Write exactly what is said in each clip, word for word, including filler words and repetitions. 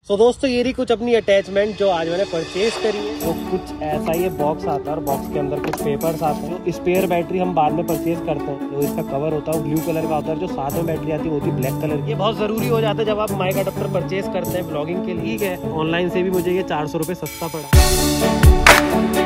सो so, दोस्तों ये रही कुछ अपनी अटैचमेंट जो आज मैंने परचेज करी है। तो कुछ ऐसा ये बॉक्स आता है और बॉक्स के अंदर कुछ पेपर्स आते हैं। स्पेयर बैटरी हम बाद में परचेज करते हैं। जो इसका कवर होता है वो ब्लू कलर का होता है, जो साथ में बैटरी आती है वो होती है ब्लैक कलर की। ये बहुत जरूरी हो जाता है जब आप माइक अडेप्टर परचेज करते हैं ब्लॉगिंग के लिए। ठीक है, ऑनलाइन से भी मुझे ये चार सौ रुपये सस्ता पड़ा।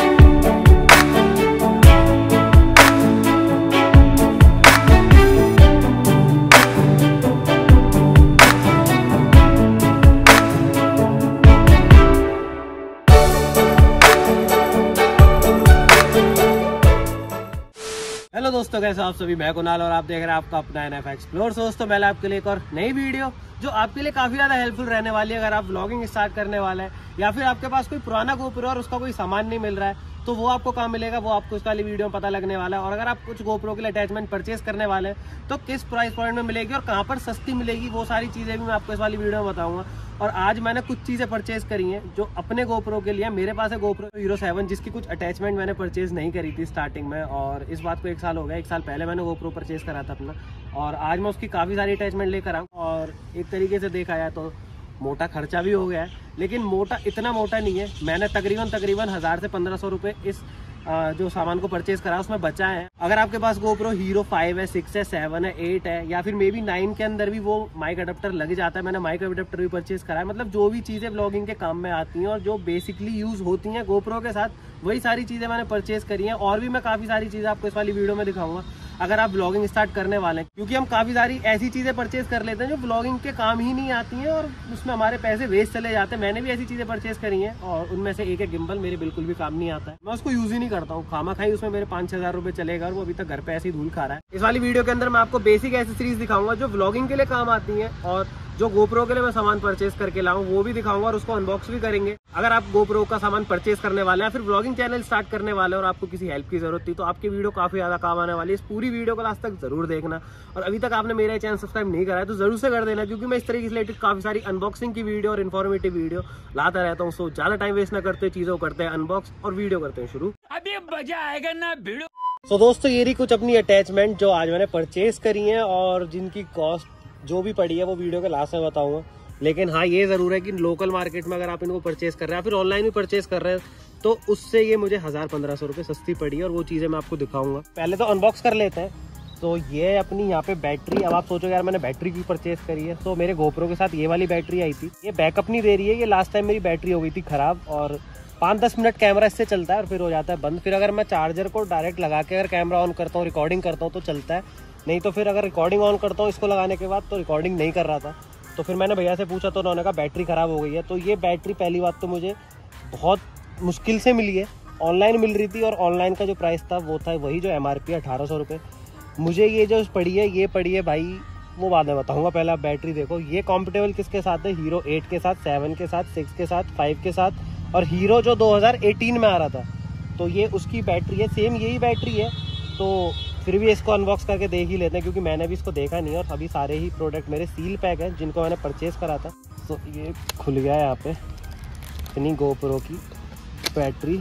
हेलो दोस्तों, कैसे आप सभी? मैं कुणाल और आप देख रहे हैं आपका अपना एन एफ एक्सप्लोर। दोस्तों मैं आपके लिए एक और नई वीडियो जो आपके लिए काफी ज्यादा हेल्पफुल रहने वाली है। अगर आप व्लॉगिंग स्टार्ट करने वाले हैं या फिर आपके पास कोई पुराना गोप्रो और उसका कोई सामान नहीं मिल रहा है, तो वो आपको कहाँ मिलेगा वो आपको इस वाली वीडियो में पता लगने वाला है। और अगर आप कुछ गोप्रो के लिए अटैचमेंट परचेज करने वाले हैं तो किस प्राइस पॉइंट में मिलेगी और कहाँ पर सस्ती मिलेगी, वो सारी चीजें भी मैं आपको इस वाली वीडियो में बताऊंगा। और आज मैंने कुछ चीजें परचेज करी हैं जो अपने गोप्रो के लिए। मेरे पास है गोप्रो हीरो सेवन, जिसकी कुछ अटैचमेंट मैंने परचेज नहीं करी थी स्टार्टिंग में, और इस बात को एक साल हो गया। एक साल पहले मैंने गोप्रो परचेज करा था अपना, और आज मैं उसकी काफ़ी सारी अटैचमेंट लेकर आऊँ। और एक तरीके से देखा जाए तो मोटा खर्चा भी हो गया है, लेकिन मोटा इतना मोटा नहीं है। मैंने तकरीबन तकरीबन हज़ार से पंद्रह सौ रुपये इस आ, जो सामान को परचेज करा उसमें बचा है। अगर आपके पास गोप्रो हीरो फाइव है, सिक्स है, सेवन है, एट है या फिर मे बी नाइन के अंदर भी वो माइक अडेप्टर लग जाता है। मैंने माइक अडेप्टर भी परचेज करा है। मतलब जो भी चीज़ें व्लॉगिंग के काम में आती हैं और जो बेसिकली यूज़ होती हैं गोप्रो के साथ, वही सारी चीज़ें मैंने परचेज करी हैं। और भी मैं काफ़ी सारी चीज़ें आपको इस वाली वीडियो में दिखाऊंगा अगर आप ब्लॉगिंग स्टार्ट करने वाले हैं, क्योंकि हम काफ़ी सारी ऐसी चीज़ें परचेज कर लेते हैं जो ब्लॉगिंग के काम ही नहीं आती हैं और उसमें हमारे पैसे वेस्ट चले जाते हैं। मैंने भी ऐसी चीज़ें परचेज करी हैं और उनमें से एक एक गिम्बल मेरे बिल्कुल भी काम नहीं आता है। मैं उसको यूज़ ही नहीं करता हूँ, खामा खाई उसमें मेरे पाँच छः हज़ार रुपये चलेगा और वो अभी तक घर पे ऐसे ही धूल खा रहा है। इस वाली वीडियो के अंदर मैं आपको बेसिक एसेसरीज दिखाऊंगा जो ब्लॉगिंग के लिए काम आती हैं, और जो गोप्रो के लिए मैं सामान परचेज करके लाऊं वो भी दिखाऊंगा और उसको अनबॉक्स भी करेंगे। अगर आप गोप्रो का सामान परचेज करने वाले हैं, फिर ब्लॉगिंग चैनल स्टार्ट करने वाले हैं और आपको किसी हेल्प की जरूरत थी, तो आपकी वीडियो काफी ज्यादा काम आने वाली है। इस पूरी वीडियो को लास्ट तक जरूर देखना, और अभी तक आपने मेरा चैनल सब्सक्राइब नहीं करा है तो जरूर से कर देना, क्योंकि मैं इस तरीके से रिलेटेड काफी सारी अनबॉक्सिंग की वीडियो और इन्फॉर्मेटिव वीडियो लाता रहता हूँ। सो ज्यादा टाइम वेस्ट ना करते, चीजों को करते हैं अनबॉक्स और वीडियो करते हैं शुरू। अभी मजा आएगा ना वीडियो। तो दोस्तों ये रही कुछ अपनी अटैचमेंट जो आज मैंने परचेज करी है और जिनकी कॉस्ट जो भी पड़ी है वो वीडियो के लास्ट में बताऊंगा। लेकिन हाँ, ये जरूर है कि लोकल मार्केट में अगर आप इनको परचेज कर रहे हैं, फिर ऑनलाइन भी परचेज कर रहे हैं, तो उससे ये मुझे हज़ार पंद्रह सौ रुपये सस्ती पड़ी है और वो चीज़ें मैं आपको दिखाऊंगा। पहले तो अनबॉक्स कर लेते हैं। तो ये अपनी यहाँ पे बैटरी, अब आप सोचोगे यार मैंने बैटरी की परचेज करी है, तो मेरे गोप्रो के साथ ये वाली बैटरी आई थी। ये बैकअप नहीं दे रही है। ये लास्ट टाइम मेरी बैटरी हो गई थी खराब, और पाँच दस मिनट कैमरा इससे चलता है और फिर हो जाता है बंद। फिर अगर मैं चार्जर को डायरेक्ट लगा के अगर कैमरा ऑन करता हूँ, रिकॉर्डिंग करता हूँ तो चलता है, नहीं तो फिर अगर रिकॉर्डिंग ऑन करता हूँ इसको लगाने के बाद तो रिकॉर्डिंग नहीं कर रहा था। तो फिर मैंने भैया से पूछा तो उन्होंने कहा बैटरी ख़राब हो गई है। तो ये बैटरी पहली बात तो मुझे बहुत मुश्किल से मिली है, ऑनलाइन मिल रही थी, और ऑनलाइन का जो प्राइस था वो था वही जो एम आर पी है अठारह सौ रुपये। मुझे ये जो पड़ी है ये पड़ी है भाई, वो बाद में बताऊंगा। पहले आप बैटरी देखो। ये कॉम्पिटेबल किसके साथ है? हीरो एट के साथ, सेवन के साथ, सिक्स के साथ, फाइव के साथ, और हीरो जो दो हज़ार अठारह में आ रहा था, तो ये उसकी बैटरी है। सेम यही बैटरी है। तो फिर भी इसको अनबॉक्स करके देख ही लेते हैं, क्योंकि मैंने भी इसको देखा नहीं है और अभी सारे ही प्रोडक्ट मेरे सील पैक हैं जिनको मैंने परचेज करा था। तो ये खुल गया है यहाँ पे इतनी गोप्रो की बैटरी,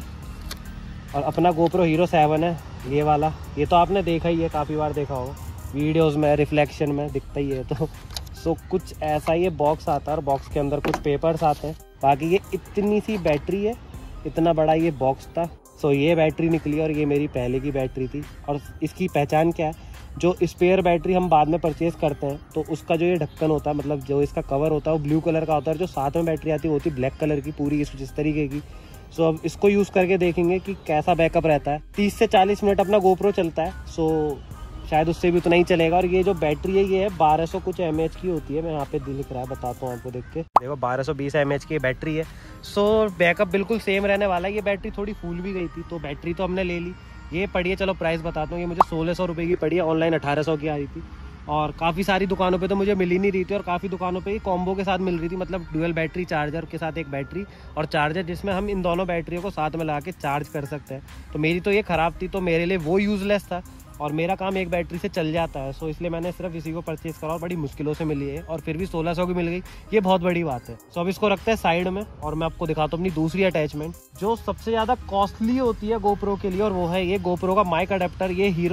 और अपना गोप्रो हीरो सेवन है ये वाला। ये तो आपने देखा ही है, काफ़ी बार देखा होगा वीडियोज़ में, रिफ्लेक्शन में दिखता ही है। तो सो कुछ ऐसा ये बॉक्स आता है और बॉक्स के अंदर कुछ पेपर्स आते हैं। बाकी ये इतनी सी बैटरी है, इतना बड़ा ये बॉक्स था। सो ये बैटरी निकली और ये मेरी पहले की बैटरी थी। और इसकी पहचान क्या है? जो स्पेयर बैटरी हम बाद में परचेज करते हैं तो उसका जो ये ढक्कन होता है, मतलब जो इसका कवर होता है वो ब्लू कलर का होता है, और जो साथ में बैटरी आती है वो होती है ब्लैक कलर की पूरी इस जिस तरीके की। सो अब इसको यूज़ करके देखेंगे कि कैसा बैकअप रहता है। तीस से चालीस मिनट अपना गोप्रो चलता है, सो शायद उससे भी उतना ही चलेगा। और ये जो बैटरी है ये है बारह सौ कुछ एम एच की होती है। मैं यहाँ पे लिख रहा है, बताता हूँ आपको देख के। देखो बारह सौ बीस एम एच की बैटरी है। सो बैकअप बिल्कुल सेम रहने वाला है। ये बैटरी थोड़ी फूल भी गई थी, तो बैटरी तो हमने ले ली। ये पड़ी है, चलो प्राइस बताता हूँ। ये मुझे सोलह सौ रुपये की पड़ी है, ऑनलाइन अठारह सौ की आ रही थी, और काफ़ी सारी दुकानों पे तो मुझे मिल ही नहीं रही थी, और काफ़ी दुकानों पे ये कॉम्बो के साथ मिल रही थी। मतलब डुअल बैटरी चार्जर के साथ एक बैटरी और चार्जर, जिसमें हम इन दोनों बैटरियों को साथ में लगा के चार्ज कर सकते हैं। तो मेरी तो ये ख़राब थी, तो मेरे लिए वो यूज़लेस था, और मेरा काम एक बैटरी से चल जाता है। सो इसलिए मैंने सिर्फ इसी को परचेज करा, और बड़ी मुश्किलों से मिली है, और फिर भी सोलह सौ की मिल गई। ये बहुत बड़ी बात है। सो अब इसको रखते हैं साइड में, और मैं आपको दिखाता हूँ अपनी दूसरी अटैचमेंट जो सबसे ज़्यादा कॉस्टली होती है गोप्रो के लिए, और वो है ये गोप्रो का माइक अडेप्टर। ये हीरो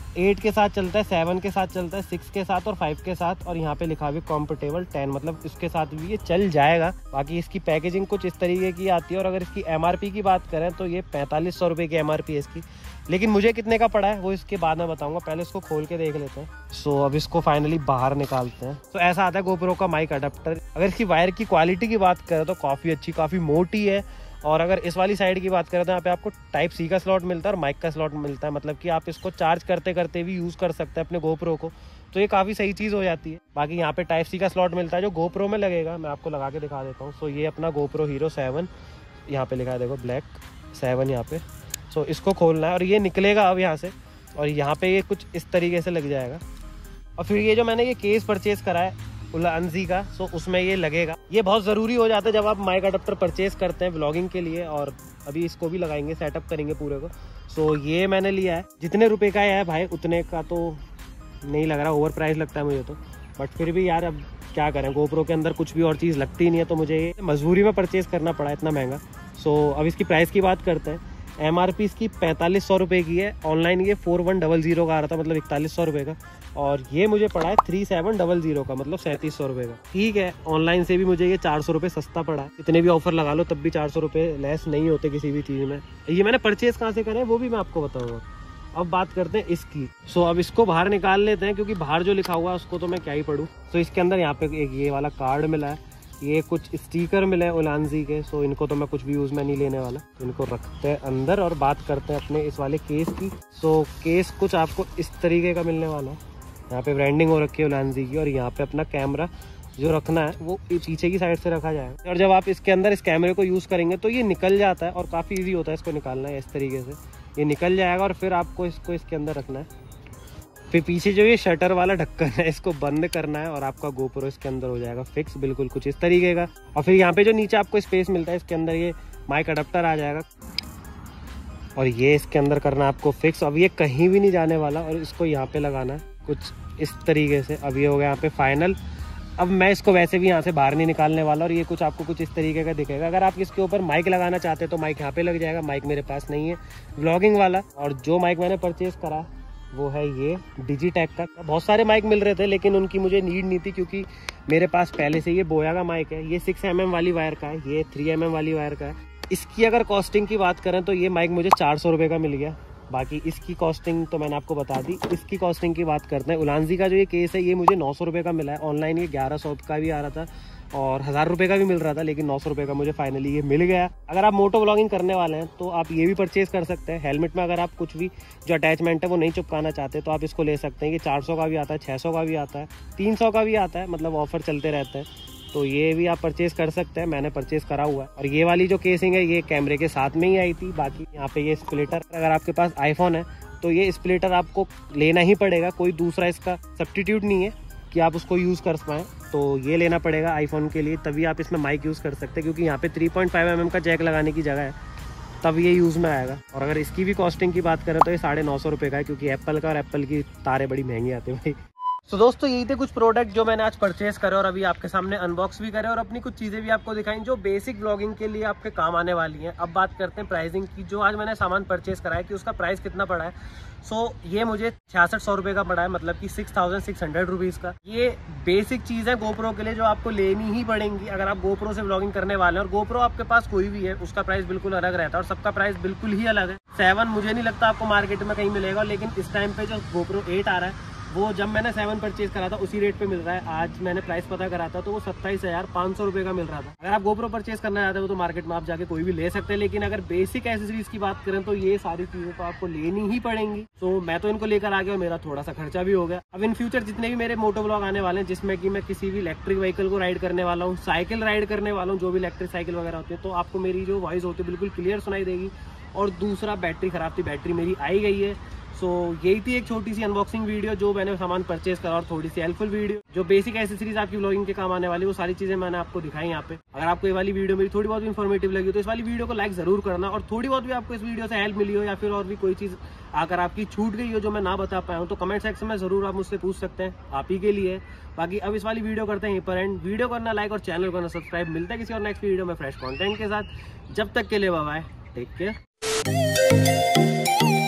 एट के साथ चलता है, सेवन के साथ चलता है, सिक्स के साथ और फाइव के साथ, और यहाँ पे लिखा हुआ कंफर्टेबल टेन, मतलब इसके साथ भी ये चल जाएगा। बाकी इसकी पैकेजिंग कुछ इस तरीके की आती है। और अगर इसकी एमआरपी की बात करें तो ये पैंतालीस सौ रुपये की एमआरपी है इसकी, लेकिन मुझे कितने का पड़ा है वो इसके बाद में बताऊंगा। पहले इसको खोल के देख लेते हैं। सो so, अब इसको फाइनली बाहर निकालते हैं। तो so, ऐसा आता है गोप्रो का माइक अडेप्टर। अगर इसकी वायर की क्वालिटी की बात करें तो काफ़ी अच्छी, काफ़ी मोटी है। और अगर इस वाली साइड की बात करें तो यहाँ पे आपको टाइप सी का स्लॉट मिलता है और माइक का स्लॉट मिलता है, मतलब कि आप इसको चार्ज करते करते भी यूज़ कर सकते हैं अपने गोप्रो को। तो ये काफ़ी सही चीज़ हो जाती है। बाकी यहाँ पे टाइप सी का स्लॉट मिलता है जो गोप्रो में लगेगा, मैं आपको लगा के दिखा देता हूँ। सो ये अपना गोप्रो हीरो सेवन, यहाँ पे लिखा है देखो ब्लैक सेवन यहाँ पे। सो इसको खोलना है और ये निकलेगा अब यहाँ से, और यहाँ पे ये कुछ इस तरीके से लग जाएगा। और फिर ये जो मैंने ये केस परचेज़ करा है उलांजी का, सो उसमें ये लगेगा। ये बहुत ज़रूरी हो जाता है जब आप माइक अडेप्टर परचेज़ करते हैं व्लॉगिंग के लिए। और अभी इसको भी लगाएंगे, सेटअप करेंगे पूरे को। सो ये मैंने लिया है, जितने रुपए का है भाई उतने का तो नहीं लग रहा, ओवर प्राइस लगता है मुझे तो। बट फिर भी यार अब क्या करें, गोप्रो के अंदर कुछ भी और चीज़ लगती नहीं है, तो मुझे ये मजबूरी में परचेज़ करना पड़ा इतना महंगा। सो अब इसकी प्राइस की बात करते हैं। एम आर पी इसकी पैंतालीस सौ रुपये की है, ऑनलाइन ये फोर वन डबल जीरो का आ रहा था, मतलब इकतालीस सौ रुपये का। और ये मुझे पड़ा है थ्री सेवन डबल जीरो का, मतलब सैंतीस सौ रुपये का। ठीक है, ऑनलाइन से भी मुझे ये चार सौ रुपये सस्ता पड़ा है। इतने भी ऑफर लगा लो तब भी चार सौ रुपये लेस नहीं होते किसी भी चीज़ में। ये मैंने परचेज़ कहाँ से करें वो भी मैं आपको बताऊँगा। अब बात करते हैं इसकी। सो अब इसको बाहर निकाल लेते हैं, क्योंकि बाहर जो लिखा हुआ है उसको तो मैं क्या ही पढ़ूँ। सो इसके अंदर यहाँ पे एक ये वाला कार्ड मिला है, ये कुछ स्टिकर मिले हैं उलांजी के। सो इनको तो मैं कुछ भी यूज़ में नहीं लेने वाला, तो इनको रखते हैं अंदर और बात करते हैं अपने इस वाले केस की। सो केस कुछ आपको इस तरीके का मिलने वाला है, यहाँ पे ब्रांडिंग हो रखी है उलांजी की। और यहाँ पे अपना कैमरा जो रखना है वो पीछे की साइड से रखा जाएगा। और जब आप इसके अंदर इस कैमरे को यूज़ करेंगे तो ये निकल जाता है और काफ़ी ईजी होता है इसको निकालना है। इस तरीके से ये निकल जाएगा और फिर आपको इसको इसके अंदर रखना है। फिर पीछे जो ये शटर वाला ढक्कन है इसको बंद करना है और आपका गोप्रो इसके अंदर हो जाएगा फिक्स, बिल्कुल कुछ इस तरीके का। और फिर यहाँ पे जो नीचे आपको स्पेस मिलता है इसके अंदर ये माइक अडेप्टर आ जाएगा और ये इसके अंदर करना है आपको फिक्स। अब ये कहीं भी नहीं जाने वाला और इसको यहाँ पे लगाना है कुछ इस तरीके से। अब ये हो गया यहाँ पे फाइनल। अब मैं इसको वैसे भी यहाँ से बाहर नहीं निकालने वाला और ये कुछ आपको कुछ इस तरीके का दिखेगा। अगर आप इसके ऊपर माइक लगाना चाहते हैं तो माइक यहाँ पे लग जाएगा। माइक मेरे पास नहीं है व्लॉगिंग वाला, और जो माइक मैंने परचेज करा वो है ये डिजिटेक का। बहुत सारे माइक मिल रहे थे लेकिन उनकी मुझे नीड नहीं थी, क्योंकि मेरे पास पहले से ये बोया का माइक है। ये सिक्स एम एम वाली वायर का है, ये थ्री एम एम वाली वायर का है। इसकी अगर कॉस्टिंग की बात करें तो ये माइक मुझे चार सौ रुपये का मिल गया। बाकी इसकी कॉस्टिंग तो मैंने आपको बता दी। इसकी कॉस्टिंग की बात करते हैं। उलांजी का जो ये केस है ये मुझे नौ सौ रुपये का मिला है। ऑनलाइन ये ग्यारह सौ का भी आ रहा था और हज़ार रुपये का भी मिल रहा था, लेकिन नौ सौ रुपये का मुझे फाइनली ये मिल गया। अगर आप मोटो व्लॉगिंग करने वाले हैं तो आप ये भी परचेज कर सकते हैं। हेलमेट में अगर आप कुछ भी जो अटैचमेंट है वो नहीं चिपकाना चाहते तो आप इसको ले सकते हैं। ये चार सौ का भी आता है, छः सौ का भी आता है, तीन सौ का भी आता है, मतलब ऑफर चलते रहते हैं, तो ये भी आप परचेज कर सकते हैं। मैंने परचेज करा हुआ है। और ये वाली जो केसिंग है ये कैमरे के साथ में ही आई थी। बाकी यहाँ पे ये स्प्लिटर, अगर आपके पास आईफोन है तो ये स्प्लिटर आपको लेना ही पड़ेगा, कोई दूसरा इसका सब्स्टिट्यूट नहीं है कि आप उसको यूज़ कर पाएँ, तो ये लेना पड़ेगा आईफोन के लिए, तभी आप इसमें माइक यूज़ कर सकते हैं। क्योंकि यहाँ पे three point five M M का जैक लगाने की जगह है, तब ये यूज़ में आएगा। और अगर इसकी भी कॉस्टिंग की बात करें तो ये साढ़े नौ सौ रुपये का है, क्योंकि एप्पल का और एप्पल की तारें बड़ी महंगी आती है भाई। तो दोस्तों यही थे कुछ प्रोडक्ट जो मैंने आज परचेज करे और अभी आपके सामने अनबॉक्स भी करे और अपनी कुछ चीज़ें भी आपको दिखाई जो बेसिक ब्लॉगिंग के लिए आपके काम आने वाली हैं। अब बात करते हैं प्राइसिंग की। जो आज मैंने सामान परचेज करा है कि उसका प्राइस कितना पड़ा है। सो so, ये मुझे छियासठ सौ रुपये का पड़ा है, मतलब कि six thousand six hundred rupees का। ये बेसिक चीज़ है गोप्रो के लिए जो आपको लेनी ही पड़ेंगी अगर आप गोप्रो से व्लॉगिंग करने वाले हैं। और गोप्रो आपके पास कोई भी है उसका प्राइस बिल्कुल अलग रहता है और सबका प्राइस बिल्कुल ही अलग है। सेवन मुझे नहीं लगता आपको मार्केट में कहीं मिलेगा, लेकिन इस टाइम पे जो गोप्रो एट आ रहा है वो जब मैंने सेवन परचेज करा था उसी रेट पे मिल रहा है। आज मैंने प्राइस पता करा था तो वो सत्ताईस हजार पाँच सौ रुपये का मिल रहा था। अगर आप गोप्रो परचेज करना चाहते हो तो मार्केट में आप जाके कोई भी ले सकते हैं, लेकिन अगर बेसिक एसेसरीज की बात करें तो ये सारी चीज़ें तो आपको लेनी ही पड़ेंगी। तो मैं तो इनको लेकर आ गया और मेरा थोड़ा सा खर्चा भी हो गया। अब इन फ्यूचर जितने भी मेरे मोटो ब्लॉग आने वाले हैं जिसमें कि मैं किसी भी इलेक्ट्रिक व्हीकल को राइड करने वाला हूँ, साइकिल राइड करने वाला हूँ, जो भी इलेक्ट्रिक साइकिल वगैरह होती है, तो आपको मेरी जो वॉइस होती है बिल्कुल क्लियर सुनाई देगी। और दूसरा, बैटरी खराब थी, बैटरी मेरी आई गई है। सो so, यही थी एक छोटी सी अनबॉक्सिंग वीडियो जो मैंने सामान परचेज करा और थोड़ी सी हेल्पफुल वीडियो जो बेसिक एसेसरीज आपकी व्लॉगिंग के काम आने वाली, वो सारी चीजें मैंने आपको दिखाई यहाँ पे। अगर आपको ये वाली वीडियो मेरी थोड़ी बहुत भी इन्फॉर्मेटिव लगी तो इस वाली वीडियो को लाइक जरूर करना। और थोड़ी बहुत भी आपको इस वीडियो से हेल्प मिली हो या फिर और भी कोई चीज अगर आपकी छूट गई हो जो मैं ना बता पाया हूँ तो कमेंट सेक्शन में जरूर आप मुझसे पूछ सकते हैं, आप ही के लिए। बाकी अब इस वाली वीडियो करते हैं यहीं पर एंड। वीडियो करना लाइक और चैनल करना सब्सक्राइब। मिलता है किसी और नेक्स्ट वीडियो में फ्रेश कॉन्टेंट के साथ। जब तक के लिए बाय बाय, टेक केयर।